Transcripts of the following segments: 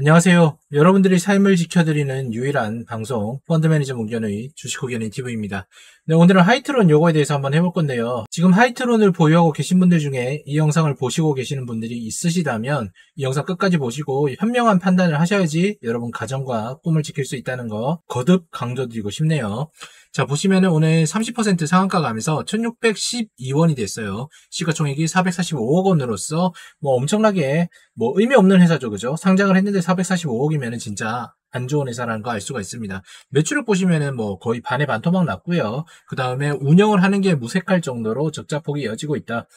안녕하세요. 여러분들이 삶을 지켜드리는 유일한 방송 펀드 매니저 문견의 주식호견인 TV입니다. 네, 오늘은 하이트론 요거에 대해서 한번 해볼 건데요. 지금 하이트론을 보유하고 계신 분들 중에 이 영상을 보시고 계시는 분들이 있으시다면 이 영상 끝까지 보시고 현명한 판단을 하셔야지 여러분 가정과 꿈을 지킬 수 있다는 거 거듭 강조드리고 싶네요. 자, 보시면은 오늘 30% 상한가 가면서 1612원이 됐어요. 시가총액이 445억 원으로서 엄청나게 의미 없는 회사죠. 그죠? 상장을 했는데 445억이면은 진짜 안 좋은 회사라는 거 알 수가 있습니다. 매출액 보시면은 거의 반에 반토막 났고요. 그 다음에 운영을 하는 게 무색할 정도로 적자폭이 이어지고 있다.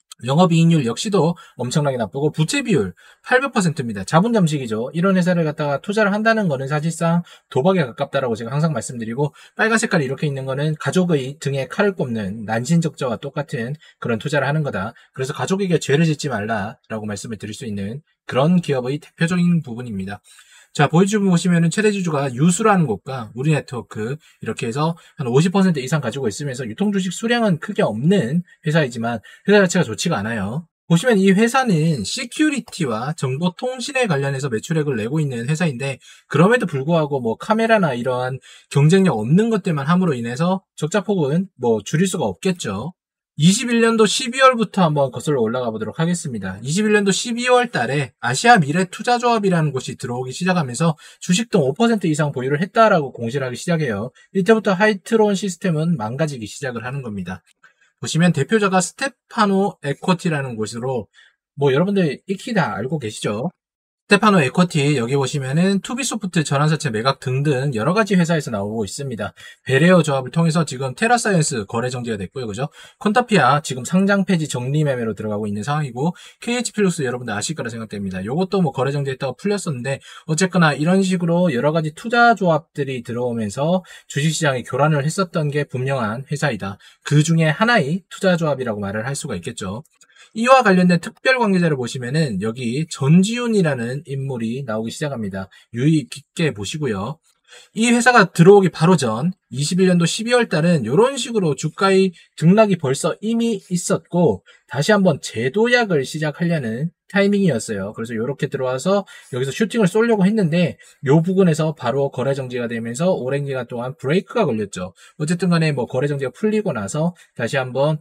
영업이익률 역시도 엄청나게 나쁘고 부채 비율 800%입니다. 자본 잠식이죠. 이런 회사를 갖다가 투자를 한다는 거는 사실상 도박에 가깝다라고 제가 항상 말씀드리고, 빨간 색깔이 이렇게 있는 거는 가족의 등에 칼을 꼽는 난신적자와 똑같은 그런 투자를 하는 거다. 그래서 가족에게 죄를 짓지 말라라고 말씀을 드릴 수 있는 그런 기업의 대표적인 부분입니다. 자, 보시면은 최대 주주가 유수라는 곳과 우리네트워크 이렇게 해서 한 50% 이상 가지고 있으면서 유통주식 수량은 크게 없는 회사이지만 회사 자체가 좋지가 않아요. 보시면 이 회사는 시큐리티와 정보통신에 관련해서 매출액을 내고 있는 회사인데, 그럼에도 불구하고 카메라나 이러한 경쟁력 없는 것들만 함으로 인해서 적자폭은 줄일 수가 없겠죠. 21년도 12월부터 한번 거슬러 올라가 보도록 하겠습니다. 21년도 12월 달에 아시아 미래 투자조합이라는 곳이 들어오기 시작하면서 주식등 5% 이상 보유를 했다라고 공시를 하기 시작해요. 이때부터 하이트론 시스템은 망가지기 시작을 하는 겁니다. 보시면 대표자가 스테파노 에쿼티라는 곳으로 여러분들 익히 다 알고 계시죠? 스테파노 에쿼티, 여기 보시면은 투비소프트, 전환사채, 매각 등등 여러 가지 회사에서 나오고 있습니다. 베레어 조합을 통해서 지금 테라사이언스 거래 정지가 됐고요. 그죠? 콘타피아 지금 상장 폐지 정리 매매로 들어가고 있는 상황이고, KH플러스 여러분들 아실 거라 생각됩니다. 요것도 거래 정지했다가 풀렸었는데, 어쨌거나 이런 식으로 여러 가지 투자 조합들이 들어오면서 주식시장에 교란을 했었던 게 분명한 회사이다. 그 중에 하나의 투자 조합이라고 말을 할 수가 있겠죠. 이와 관련된 특별 관계자를 보시면은 여기 전지훈이라는 인물이 나오기 시작합니다. 유의 깊게 보시고요. 이 회사가 들어오기 바로 전 21년도 12월 달은 이런 식으로 주가의 등락이 벌써 이미 있었고, 다시 한번 재도약을 시작하려는 타이밍이었어요. 그래서 이렇게 들어와서 여기서 슈팅을 쏘려고 했는데, 이 부분에서 바로 거래 정지가 되면서 오랜 기간 동안 브레이크가 걸렸죠. 어쨌든 간에 거래 정지가 풀리고 나서 다시 한번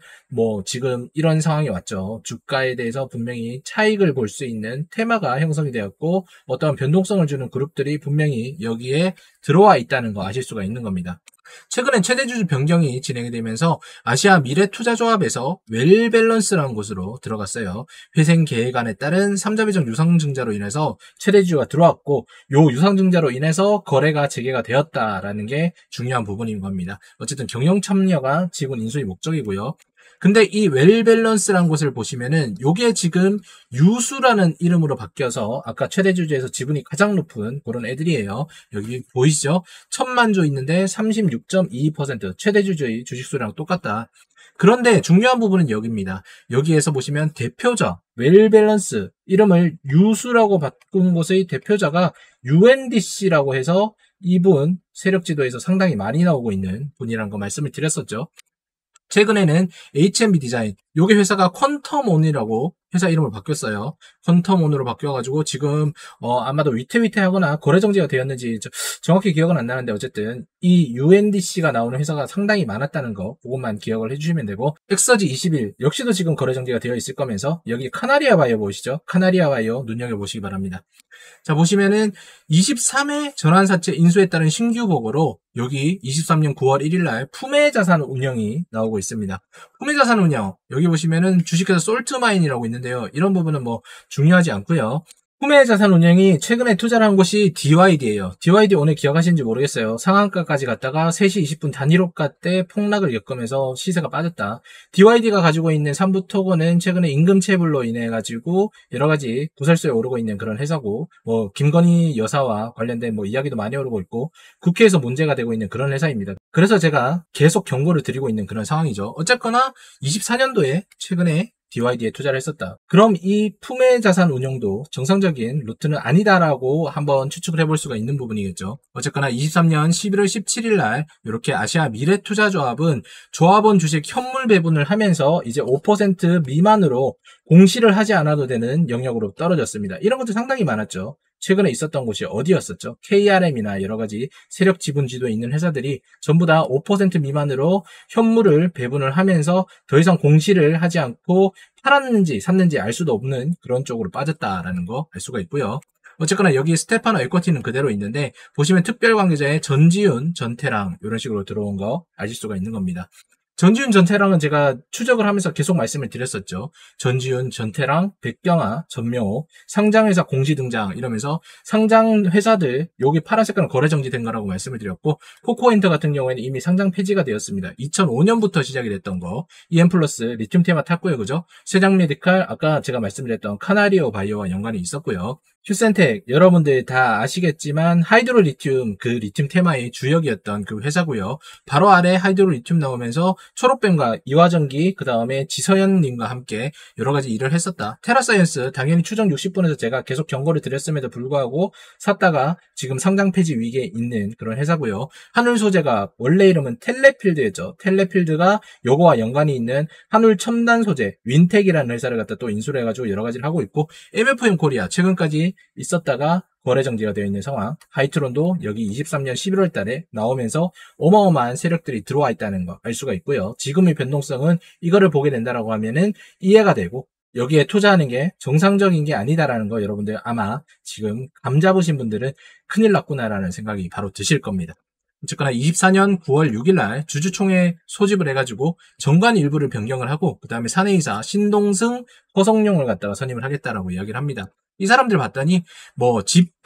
지금 이런 상황이 왔죠. 주가에 대해서 분명히 차익을 볼 수 있는 테마가 형성이 되었고, 어떠한 변동성을 주는 그룹들이 분명히 여기에 들어와 있다는 거 아실 수가 있는 겁니다. 최근엔 최대주주 변경이 진행이 되면서 아시아 미래투자조합에서 웰밸런스라는 곳으로 들어갔어요. 회생 계획안에 따른 3자 배정 유상증자로 인해서 최대주주가 들어왔고, 요 유상증자로 인해서 거래가 재개가 되었다라는 게 중요한 부분인 겁니다. 어쨌든 경영 참여가 지분 인수의 목적이고요. 근데 이 웰밸런스라는 곳을 보시면은 요게 지금 유수라는 이름으로 바뀌어서 아까 최대 주주에서 지분이 가장 높은 그런 애들이에요. 여기 보이시죠? 1000만조 있는데 36.22% 최대 주주의 주식 수랑 똑같다. 그런데 중요한 부분은 여기입니다. 여기에서 보시면 대표자 웰밸런스 이름을 유수라고 바꾼 곳의 대표자가 UNDC라고 해서 이분 세력지도에서 상당히 많이 나오고 있는 분이라는 거 말씀을 드렸었죠. 최근에는 H&B 디자인, 요게 회사가 퀀텀온이라고 회사 이름을 바뀌었어요. 퀀텀온으로 바뀌어가지고 지금 아마도 위태위태하거나 거래 정지가 되었는지 정확히 기억은 안 나는데, 어쨌든 이 UNDC가 나오는 회사가 상당히 많았다는 거 그것만 기억을 해주시면 되고, 엑서지 21 역시도 지금 거래 정지가 되어 있을 거면서, 여기 카나리아 바이오 보이시죠? 카나리아 바이오 눈여겨보시기 바랍니다. 자, 보시면은 23회 전환사채 인수에 따른 신규 보고로 여기 23년 9월 1일 날 품해자산 운영이 나오고 있습니다. 품해자산 운영, 여기 보시면은 주식회사 솔트마인이라고 있는데요. 이런 부분은 중요하지 않고요. 품해자산운용이 최근에 투자를 한 곳이 DYD예요. DYD 오늘 기억하시는지 모르겠어요. 상한가까지 갔다가 3시 20분 단일호가 때 폭락을 겪으면서 시세가 빠졌다. DYD가 가지고 있는 삼부토건은 최근에 임금체불로 인해 가지고 여러 가지 구설수에 오르고 있는 그런 회사고, 김건희 여사와 관련된 이야기도 많이 오르고 있고, 국회에서 문제가 되고 있는 그런 회사입니다. 그래서 제가 계속 경고를 드리고 있는 그런 상황이죠. 어쨌거나 24년도에 최근에 DYD에 투자를 했었다. 그럼 이 품해자산 운용도 정상적인 루트는 아니다라고 한번 추측을 해볼 수가 있는 부분이겠죠. 어쨌거나 23년 11월 17일 날 이렇게 아시아 미래투자조합은 조합원 주식 현물 배분을 하면서 이제 5% 미만으로 공시를 하지 않아도 되는 영역으로 떨어졌습니다. 이런 것도 상당히 많았죠. 최근에 있었던 곳이 어디였었죠? KRM이나 여러 가지 세력 지분지도에 있는 회사들이 전부 다 5% 미만으로 현물을 배분을 하면서 더 이상 공시를 하지 않고 팔았는지 샀는지 알 수도 없는 그런 쪽으로 빠졌다라는 거 알 수가 있고요. 어쨌거나 여기 스테파노 에쿼티는 그대로 있는데 보시면 특별관계자에 전지훈, 전태랑 이런 식으로 들어온 거 아실 수가 있는 겁니다. 전지훈, 전태랑은 제가 추적을 하면서 계속 말씀을 드렸었죠. 전지훈, 전태랑, 백경아, 전명호, 상장회사 공시 등장 이러면서 상장회사들 여기 파란 색깔은 거래 정지된 거라고 말씀을 드렸고 코코엔터 같은 경우에는 이미 상장 폐지가 되었습니다. 2005년부터 시작이 됐던 거 EM플러스, 리튬 테마 탔고요. 그죠? 세장메디칼, 아까 제가 말씀드렸던 카나리오 바이오와 연관이 있었고요. 휴센텍 여러분들 다 아시겠지만 하이드로 리튬 그 리튬 테마의 주역이었던 그 회사고요. 바로 아래 하이드로 리튬 나오면서 초록뱀과 이화전기 그 다음에 지서연님과 함께 여러 가지 일을 했었다. 테라사이언스 당연히 추정 60분에서 제가 계속 경고를 드렸음에도 불구하고 샀다가 지금 상장 폐지 위기에 있는 그런 회사고요. 한울소재가 원래 이름은 텔레필드였죠. 텔레필드가 요거와 연관이 있는 한울 첨단 소재 윈텍이라는 회사를 갖다 또 인수를 해가지고 여러 가지를 하고 있고 MFM 코리아 최근까지 있었다가 거래 정지가 되어 있는 상황. 하이트론도 여기 23년 11월 달에 나오면서 어마어마한 세력들이 들어와 있다는 거 알 수가 있고요. 지금의 변동성은 이거를 보게 된다라고 하면은 이해가 되고 여기에 투자하는 게 정상적인 게 아니다라는 거 여러분들 아마 지금 감 잡으신 분들은 큰일 났구나라는 생각이 바로 드실 겁니다. 어쨌거나 24년 9월 6일 날 주주총회 소집을 해가지고 정관 일부를 변경을 하고 그 다음에 사내이사 신동승, 허성룡을 갖다가 선임을 하겠다라고 이야기를 합니다. 이 사람들 봤더니 뭐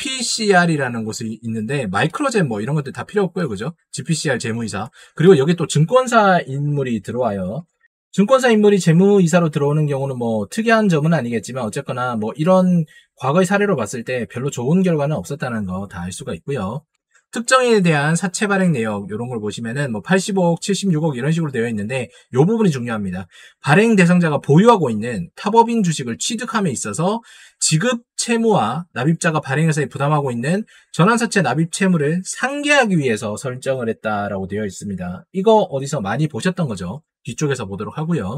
GPCR이라는 곳이 있는데 마이크로젠 뭐 이런 것들 다 필요 없고요. 그죠? GPCR 재무이사. 그리고 여기 또 증권사 인물이 들어와요. 증권사 인물이 재무이사로 들어오는 경우는 뭐 특이한 점은 아니겠지만 어쨌거나 뭐 이런 과거의 사례로 봤을 때 별로 좋은 결과는 없었다는 거 다 알 수가 있고요. 특정인에 대한 사채 발행 내역 이런 걸 보시면은 뭐 85억, 76억 이런 식으로 되어 있는데 이 부분이 중요합니다. 발행 대상자가 보유하고 있는 타법인 주식을 취득함에 있어서 지급 채무와 납입자가 발행회사에 부담하고 있는 전환사채 납입 채무를 상계하기 위해서 설정을 했다라고 되어 있습니다. 이거 어디서 많이 보셨던 거죠? 뒤쪽에서 보도록 하고요.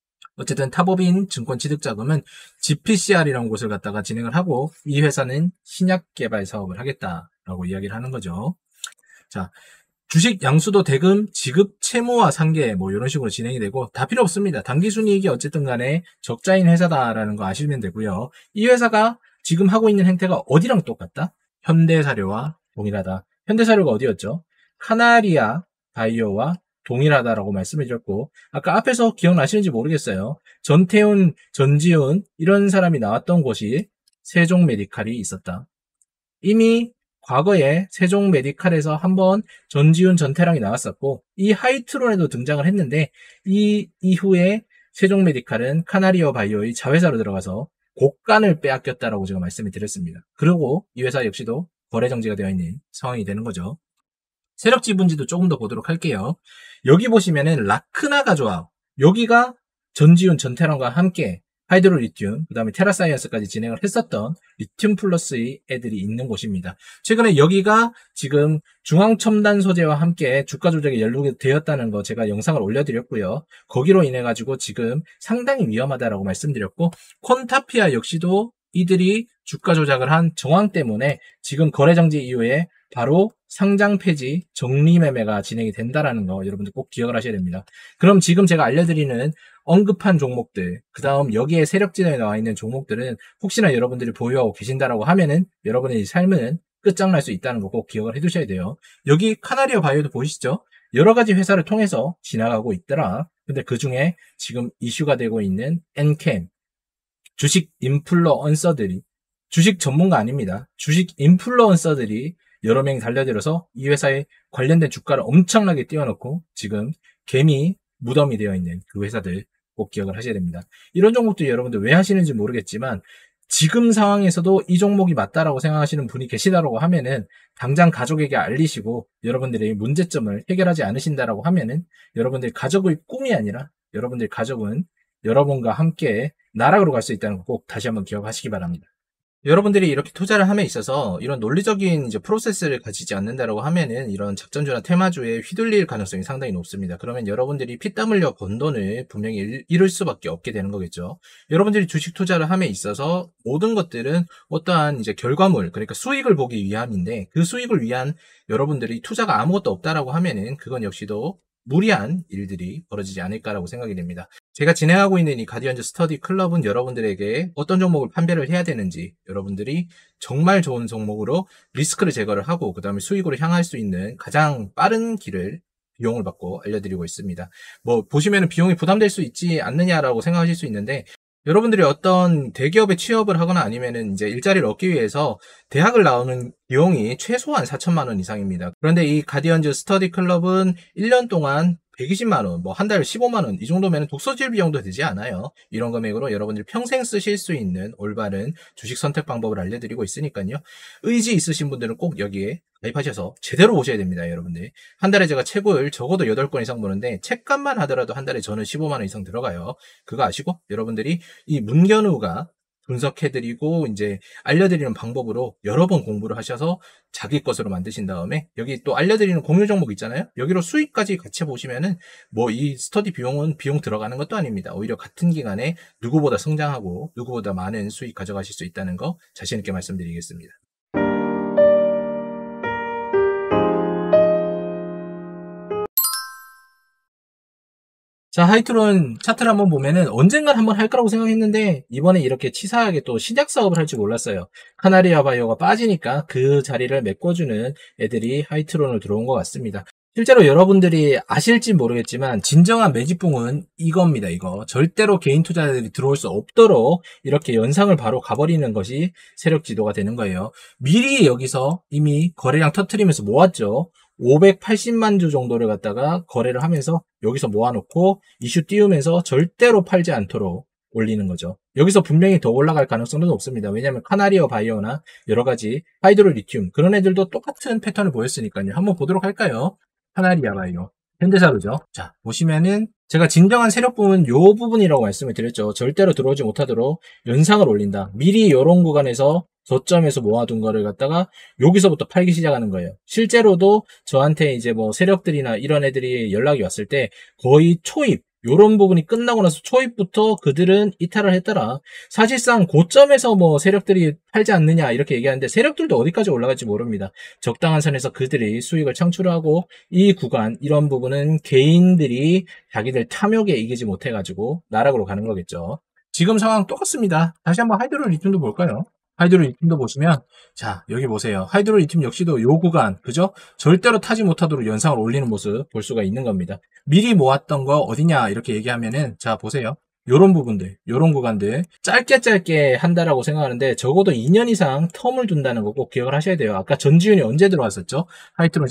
어쨌든 타법인 증권 취득 자금은 GPCR이라는 곳을 갖다가 진행을 하고 이 회사는 신약 개발 사업을 하겠다라고 이야기를 하는 거죠. 자, 주식 양수도 대금 지급 채무와 상계 뭐 이런 식으로 진행이 되고 다 필요 없습니다. 당기순이익이 어쨌든 간에 적자인 회사다라는 거 아시면 되고요. 이 회사가 지금 하고 있는 행태가 어디랑 똑같다? 현대사료와 동일하다. 현대사료가 어디였죠? 카나리아 바이오와 동일하다라고 말씀을 드렸고 아까 앞에서 기억나시는지 모르겠어요. 전태훈, 전지훈 이런 사람이 나왔던 곳이 세종메디칼이 있었다. 이미 과거에 세종메디칼에서 한번 전지훈, 전태랑이 나왔었고 이 하이트론에도 등장을 했는데 이 이후에 세종메디칼은 카나리오 바이오의 자회사로 들어가서 곡간을 빼앗겼다라고 제가 말씀을 드렸습니다. 그리고 이 회사 역시도 거래 정지가 되어 있는 상황이 되는 거죠. 세력 지분지도 조금 더 보도록 할게요. 여기 보시면은 라크나가 조합. 여기가 전지훈, 전태랑과 함께 하이드로 리튬, 그 다음에 테라사이언스까지 진행을 했었던 리튬 플러스의 애들이 있는 곳입니다. 최근에 여기가 지금 중앙첨단 소재와 함께 주가 조작에 연루가 되었다는 거 제가 영상을 올려드렸고요. 거기로 인해 가지고 지금 상당히 위험하다라고 말씀드렸고 콘타피아 역시도 이들이 주가 조작을 한 정황 때문에 지금 거래 정지 이후에 바로 상장 폐지, 정리 매매가 진행이 된다라는 거 여러분들 꼭 기억을 하셔야 됩니다. 그럼 지금 제가 알려드리는 언급한 종목들, 그 다음 여기에 세력지단에 나와 있는 종목들은 혹시나 여러분들이 보유하고 계신다라고 하면은 여러분의 삶은 끝장날 수 있다는 거 꼭 기억을 해두셔야 돼요. 여기 카나리아 바이오도 보이시죠? 여러 가지 회사를 통해서 지나가고 있더라. 근데 그 중에 지금 이슈가 되고 있는 엔캠, 주식 인플루언서들이, 주식 전문가 아닙니다. 주식 인플루언서들이 여러 명이 달려들어서 이 회사에 관련된 주가를 엄청나게 띄워놓고 지금 개미 무덤이 되어 있는 그 회사들 꼭 기억을 하셔야 됩니다. 이런 종목도 여러분들 왜 하시는지 모르겠지만 지금 상황에서도 이 종목이 맞다라고 생각하시는 분이 계시다라고 하면은 당장 가족에게 알리시고 여러분들의 문제점을 해결하지 않으신다라고 하면은 여러분들 가족의 꿈이 아니라 여러분들 가족은 여러분과 함께 나락으로 갈 수 있다는 거 꼭 다시 한번 기억하시기 바랍니다. 여러분들이 이렇게 투자를 함에 있어서 이런 논리적인 이제 프로세스를 가지지 않는다라고 하면은 이런 작전주나 테마주에 휘둘릴 가능성이 상당히 높습니다. 그러면 여러분들이 피땀 흘려 번 돈을 분명히 잃을 수밖에 없게 되는 거겠죠. 여러분들이 주식 투자를 함에 있어서 모든 것들은 어떠한 이제 결과물, 그러니까 수익을 보기 위함인데 그 수익을 위한 여러분들이 투자가 아무것도 없다라고 하면은 그건 역시도 무리한 일들이 벌어지지 않을까라고 생각이 됩니다. 제가 진행하고 있는 이 가디언즈 스터디 클럽은 여러분들에게 어떤 종목을 판별을 해야 되는지, 여러분들이 정말 좋은 종목으로 리스크를 제거를 하고 그 다음에 수익으로 향할 수 있는 가장 빠른 길을 비용을 받고 알려드리고 있습니다. 뭐 보시면은 비용이 부담될 수 있지 않느냐라고 생각하실 수 있는데, 여러분들이 어떤 대기업에 취업을 하거나 아니면은 이제 일자리를 얻기 위해서 대학을 나오는 비용이 최소한 4천만 원 이상입니다. 그런데 이 가디언즈 스터디 클럽은 1년 동안 120만 원, 뭐 한 달 15만 원, 이 정도면 독서질 비용도 되지 않아요. 이런 금액으로 여러분들이 평생 쓰실 수 있는 올바른 주식 선택 방법을 알려드리고 있으니까요. 의지 있으신 분들은 꼭 여기에 가입하셔서 제대로 보셔야 됩니다, 여러분들. 한 달에 제가 책을 적어도 8권 이상 보는데 책값만 하더라도 한 달에 저는 15만 원 이상 들어가요. 그거 아시고 여러분들이 이 문견우가 분석해드리고 이제 알려드리는 방법으로 여러 번 공부를 하셔서 자기 것으로 만드신 다음에 여기 또 알려드리는 공유 종목 있잖아요. 여기로 수익까지 같이 보시면은 뭐 이 스터디 비용은 비용 들어가는 것도 아닙니다. 오히려 같은 기간에 누구보다 성장하고 누구보다 많은 수익 가져가실 수 있다는 거 자신 있게 말씀드리겠습니다. 자, 하이트론 차트를 한번 보면은 언젠간 한번 할 거라고 생각했는데 이번에 이렇게 치사하게 또 신약 사업을 할 줄 몰랐어요. 카나리아 바이오가 빠지니까 그 자리를 메꿔주는 애들이 하이트론을 들어온 것 같습니다. 실제로 여러분들이 아실지 모르겠지만 진정한 매집봉은 이겁니다. 이거 절대로 개인 투자자들이 들어올 수 없도록 이렇게 연상을 바로 가버리는 것이 세력 지도가 되는 거예요. 미리 여기서 이미 거래량 터트리면서 모았죠. 580만 주 정도를 갖다가 거래를 하면서 여기서 모아놓고 이슈 띄우면서 절대로 팔지 않도록 올리는 거죠. 여기서 분명히 더 올라갈 가능성도 높습니다. 왜냐하면 카나리아 바이오나 여러 가지 하이드로 리튬 그런 애들도 똑같은 패턴을 보였으니까요. 한번 보도록 할까요? 카나리아 바이오 현대사로죠. 자, 보시면은 제가 진정한 세력 부분 요 부분이라고 말씀을 드렸죠. 절대로 들어오지 못하도록 연상을 올린다. 미리 이런 구간에서 저점에서 모아둔 거를 갖다가 여기서부터 팔기 시작하는 거예요. 실제로도 저한테 이제 뭐 세력들이나 이런 애들이 연락이 왔을 때 거의 초입 요런 부분이 끝나고 나서 초입부터 그들은 이탈을 했더라. 사실상 고점에서 뭐 세력들이 팔지 않느냐 이렇게 얘기하는데 세력들도 어디까지 올라갈지 모릅니다. 적당한 선에서 그들이 수익을 창출하고 이 구간 이런 부분은 개인들이 자기들 탐욕에 이기지 못해가지고 나락으로 가는 거겠죠. 지금 상황 똑같습니다. 다시 한번 하이드로 리튬도 볼까요? 하이드로 리튬도 보시면 자 여기 보세요. 하이드로 리튬 역시도 요 구간 그죠? 절대로 타지 못하도록 연상을 올리는 모습 볼 수가 있는 겁니다. 미리 모았던 거 어디냐 이렇게 얘기하면은 자 보세요. 요런 부분들 요런 구간들 짧게 한다라고 생각하는데 적어도 2년 이상 텀을 둔다는 거 꼭 기억을 하셔야 돼요. 아까 전지윤이 언제 들어왔었죠? 하이트론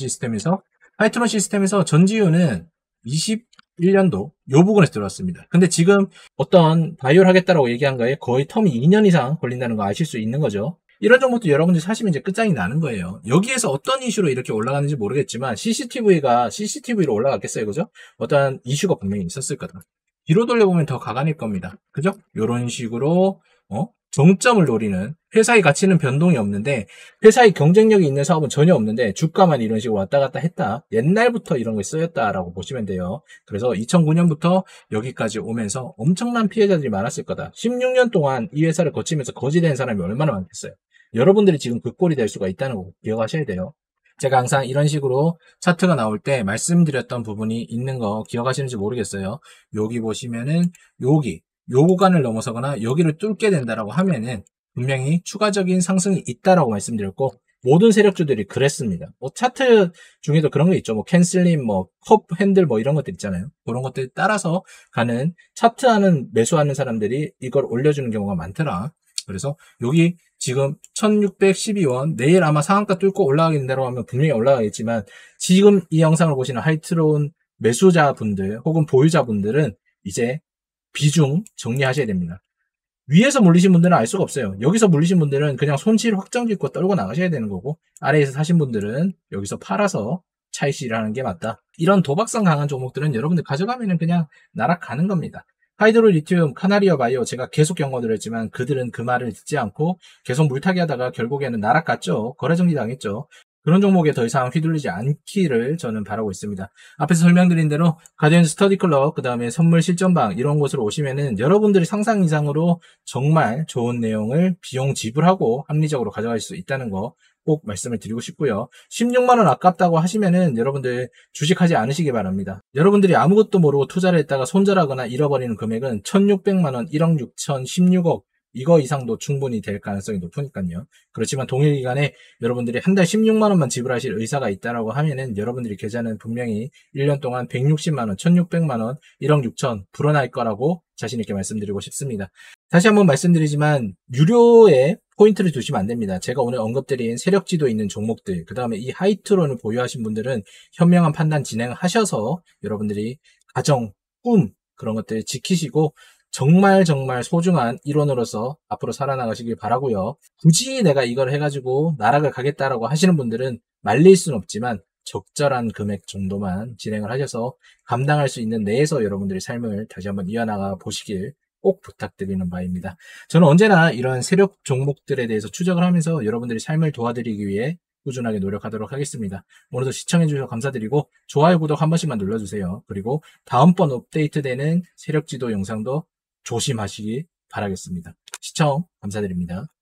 시스템에서 전지윤은 21년도 요 부분에서 들어왔습니다. 근데 지금 어떤 바이오를 하겠다라고 얘기한 거에 거의 텀이 2년 이상 걸린다는 거 아실 수 있는 거죠. 이런 정보도 여러분들이 사시면 이제 끝장이 나는 거예요. 여기에서 어떤 이슈로 이렇게 올라가는지 모르겠지만 CCTV로 올라갔겠어요. 그죠? 어떤 이슈가 분명히 있었을 거다. 뒤로 돌려보면 더 가관일 겁니다. 그죠? 이런 식으로 정점을 노리는 회사의 가치는 변동이 없는데 회사의 경쟁력이 있는 사업은 전혀 없는데 주가만 이런 식으로 왔다 갔다 했다. 옛날부터 이런 거 쓰였다라고 보시면 돼요. 그래서 2009년부터 여기까지 오면서 엄청난 피해자들이 많았을 거다. 16년 동안 이 회사를 거치면서 거지된 사람이 얼마나 많겠어요. 여러분들이 지금 그 꼴이 될 수가 있다는 거 기억하셔야 돼요. 제가 항상 이런 식으로 차트가 나올 때 말씀드렸던 부분이 있는 거 기억하시는지 모르겠어요. 여기 보시면은 요 구간을 넘어서거나 여기를 뚫게 된다라고 하면은 분명히 추가적인 상승이 있다라고 말씀드렸고 모든 세력주들이 그랬습니다. 뭐 차트 중에도 그런 게 있죠. 뭐 캔슬림, 뭐 컵 핸들 뭐 이런 것들 있잖아요. 그런 것들 따라서 가는 차트하는 매수하는 사람들이 이걸 올려주는 경우가 많더라. 그래서 여기 지금 1612원 내일 아마 상한가 뚫고 올라가게 된다고 하면 분명히 올라가겠지만 지금 이 영상을 보시는 하이트론 매수자분들 혹은 보유자분들은 이제 비중 정리하셔야 됩니다. 위에서 물리신 분들은 알 수가 없어요. 여기서 물리신 분들은 그냥 손실 확정 짓고 떨고 나가셔야 되는 거고 아래에서 사신 분들은 여기서 팔아서 차익실을 하는 게 맞다. 이런 도박성 강한 종목들은 여러분들 가져가면은 그냥 날아가는 겁니다. 하이드로 리튬, 카나리아 바이오 제가 계속 경고드렸지만 그들은 그 말을 듣지 않고 계속 물타기 하다가 결국에는 날아갔죠. 거래정지 당했죠. 그런 종목에 더 이상 휘둘리지 않기를 저는 바라고 있습니다. 앞에서 설명드린 대로 가디언 스터디 클럽, 그 다음에 선물 실전방 이런 곳으로 오시면은 여러분들이 상상 이상으로 정말 좋은 내용을 비용 지불하고 합리적으로 가져갈 수 있다는 거 꼭 말씀을 드리고 싶고요. 16만원 아깝다고 하시면은 여러분들 주식하지 않으시기 바랍니다. 여러분들이 아무것도 모르고 투자를 했다가 손절하거나 잃어버리는 금액은 1600만원, 1억 6천, 16억 이거 이상도 충분히 될 가능성이 높으니까요. 그렇지만 동일 기간에 여러분들이 한 달 16만원만 지불하실 의사가 있다라고 하면은 여러분들이 계좌는 분명히 1년 동안 160만원, 1600만원, 1억 6천 불어날 거라고 자신있게 말씀드리고 싶습니다. 다시 한번 말씀드리지만 유료에 포인트를 두시면 안 됩니다. 제가 오늘 언급드린 세력지도 있는 종목들, 그 다음에 이 하이트론을 보유하신 분들은 현명한 판단 진행하셔서 여러분들이 가정, 꿈 그런 것들 지키시고 정말 소중한 일원으로서 앞으로 살아나가시길 바라고요. 굳이 내가 이걸 해가지고 나락을 가겠다라고 하시는 분들은 말릴 수는 없지만 적절한 금액 정도만 진행을 하셔서 감당할 수 있는 내에서 여러분들의 삶을 다시 한번 이어나가 보시길 꼭 부탁드리는 바입니다. 저는 언제나 이런 세력 종목들에 대해서 추적을 하면서 여러분들의 삶을 도와드리기 위해 꾸준하게 노력하도록 하겠습니다. 오늘도 시청해주셔서 감사드리고 좋아요, 구독 한 번씩만 눌러주세요. 그리고 다음번 업데이트되는 세력지도 영상도 조심하시기 바라겠습니다. 시청 감사드립니다.